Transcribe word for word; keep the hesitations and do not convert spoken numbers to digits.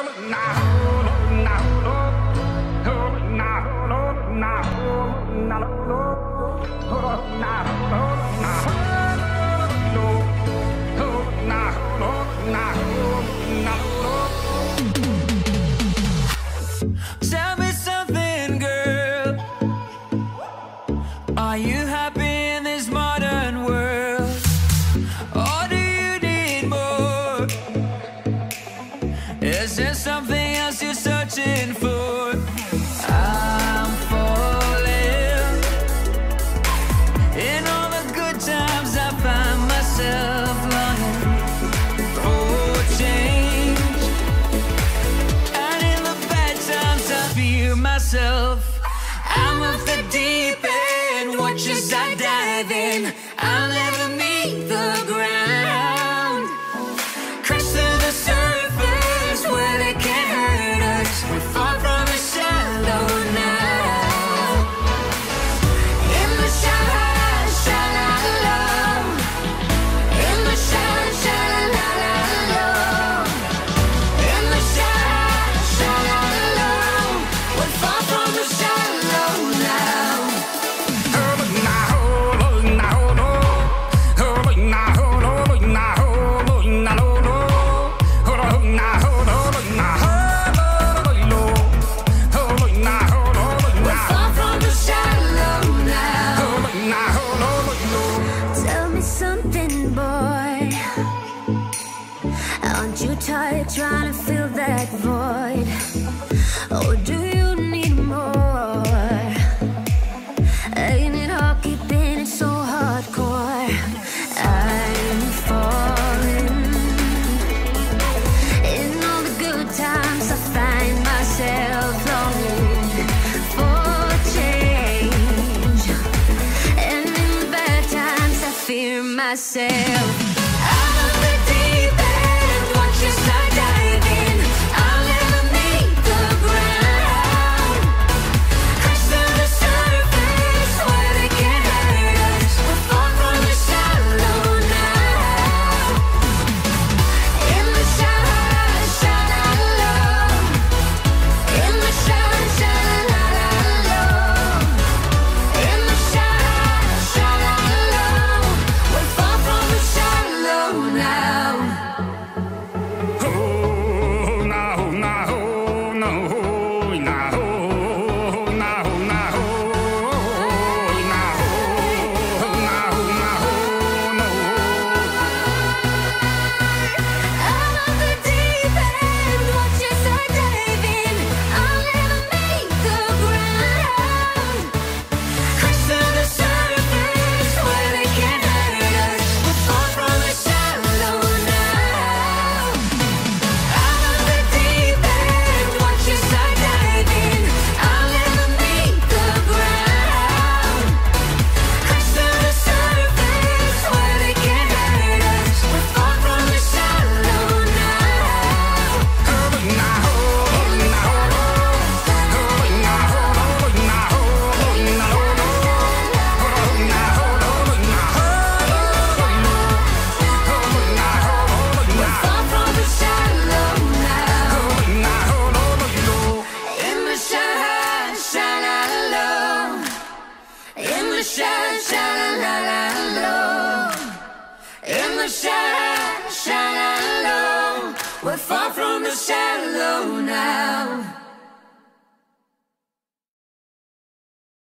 Tell me something, girl. Are you happy in this modern world? Or do you need more? Is there something else you're searching for? I'm falling. In all the good times I find myself longing for change, and in the bad times I fear myself. I'm off the deep end, watch as I dive in. I'll never meet the ground. Crash to the surface where they can't hurt us. We're far from the shallow now. In the shallow, shallow. In the shallow, shallow. In the shallow, shallow. We're far from the shallow now. Trying to fill that void, or do you need more? Ain't it hard keeping it so hardcore? I'm falling. In all the good times I find myself longing for change, and in the bad times I fear myself. We're far from the shallow.